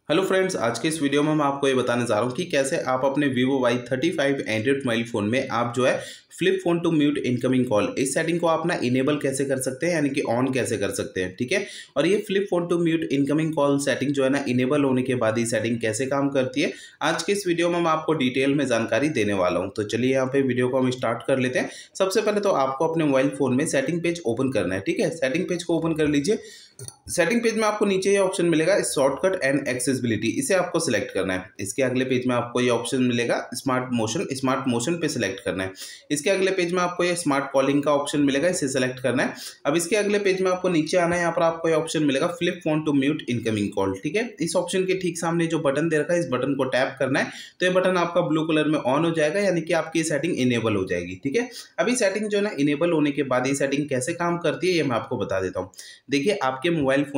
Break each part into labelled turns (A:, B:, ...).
A: Hello friends, आज के इस वीडियो में मैं आपको ये बताने जा रहा हूँ कि कैसे आप अपने Vivo Y35 Android mobile phone में आप जो है flip phone to mute incoming call इस सेटिंग को आप ना इनेबल कैसे कर सकते हैं, यानी कि ऑन कैसे कर सकते हैं। ठीक है, और ये flip phone to mute incoming call setting जो है ना इनेबल होने के बाद ये सेटिंग कैसे काम करती है, आज के इस वीडियो में मैं आपको डिटेल में जानकारी देने वाला हूँ। तो चलिए यहाँ पे वीडियो को हम स्टार्ट कर लेते हैं। सबसे पहले तो आपको अपने मोबाइल फ़ोन में सेटिंग पेज ओपन करना है। ठीक है, सेटिंग पेज को ओपन कर लीजिए। सेटिंग पेज में आपको नीचे ये ऑप्शन मिलेगा शॉर्टकट एंड एक्सेसिबिलिटी, इसे आपको सिलेक्ट करना है। इसके अगले पेज में आपको ये ऑप्शन मिलेगा स्मार्ट मोशन पे सिलेक्ट करना है। इसके अगले पेज में आपको ये स्मार्ट कॉलिंग का ऑप्शन मिलेगा, इसे सिलेक्ट करना है। अब इसके अगले पेज में आपको नीचे आना है, यहाँ पर आपको ये ऑप्शन मिलेगा flip phone to mute incoming call. ठीक है, इस ऑप्शन के ठीक सामने जो बटन दे रखा है, इस बटन को टैप करना है तो ये बटन आपका ब्लू कलर में ऑन हो जाएगा, यानी कि आपकी सेटिंग इनेबल हो जाएगी। ठीक है, अभी सेटिंग जो है ना इनेबल होने के बाद ये सेटिंग कैसे काम करती है ये मैं आपको बता देता हूँ। देखिए, आपके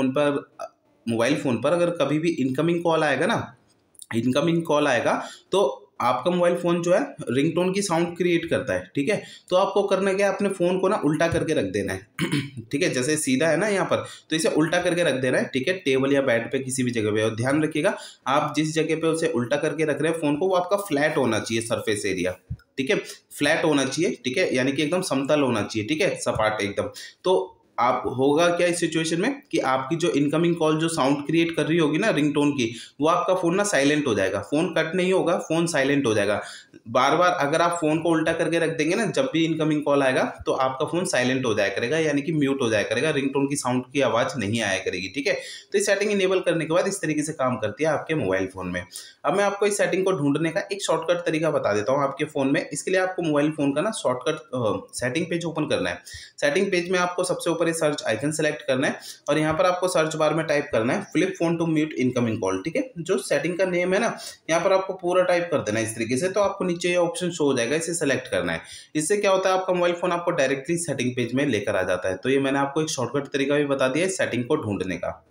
A: मोबाइल फोन पर अगर कभी भी इनकमिंग कॉल आएगा तो आपका मोबाइल फोन जो है रिंगटोन की साउंड क्रिएट करता है। ठीक है, तो आपको करना क्या है, अपने फोन को ना उल्टा करके रख देना है। ठीक है, जैसे सीधा है ना यहाँ पर, तो इसे उल्टा करके रख देना है। ठीक है, टेबल या बेड पे किसी भी जगह पे। और ध्यान रखिएगा, आप जिस जगह पे उसे उल्टा करके रख रहे हैं फोन को, वो आपका फ्लैट होना चाहिए सरफेस एरिया। ठीक है, फ्लैट होना चाहिए। ठीक है, यानी कि एकदम समतल होना चाहिए। ठीक है, सपाट एकदम। तो आप होगा क्या इस सिचुएशन में कि आपकी जो इनकमिंग कॉल जो साउंड क्रिएट कर रही होगी ना रिंगटोन की, वो आपका फोन ना साइलेंट हो जाएगा। फोन कट नहीं होगा, फोन साइलेंट हो जाएगा। बार बार अगर आप फोन को उल्टा करके रख देंगे ना, जब भी इनकमिंग कॉल आएगा तो आपका फोन साइलेंट हो जाया करेगा, यानी कि म्यूट हो जाया करेगा। रिंगटोन की साउंड की आवाज नहीं आया करेगी। ठीक है, तो इस सेटिंग इनेबल करने के बाद इस तरीके से काम करती है आपके मोबाइल फोन में। अब मैं आपको इस सेटिंग को ढूंढने का एक शॉर्टकट तरीका बता देता हूँ आपके फोन में। इसके लिए आपको मोबाइल फोन का ना शॉर्टकट सेटिंग पेज ओपन करना है। सेटिंग पेज में आपको सबसे ऊपर सर्च आइकन सेलेक्ट करना है और यहाँ पर आपको सर्च बार में टाइप करना है flip phone to mute incoming call. ठीक है, जो सेटिंग का नेम है ना, यहाँ पर आपको पूरा टाइप कर देना है इस तरीके से, तो आपको नीचे ये ऑप्शन शो हो जाएगा, इसे सेलेक्ट करना है। इससे क्या होता है, आपका मोबाइल फोन आपको डायरेक्टली सेटिंग पेज में लेकर आ जाता है। तो ये मैंने आपको एक शॉर्टकट तरीका भी बता दिया है सेटिंग को ढूंढने का।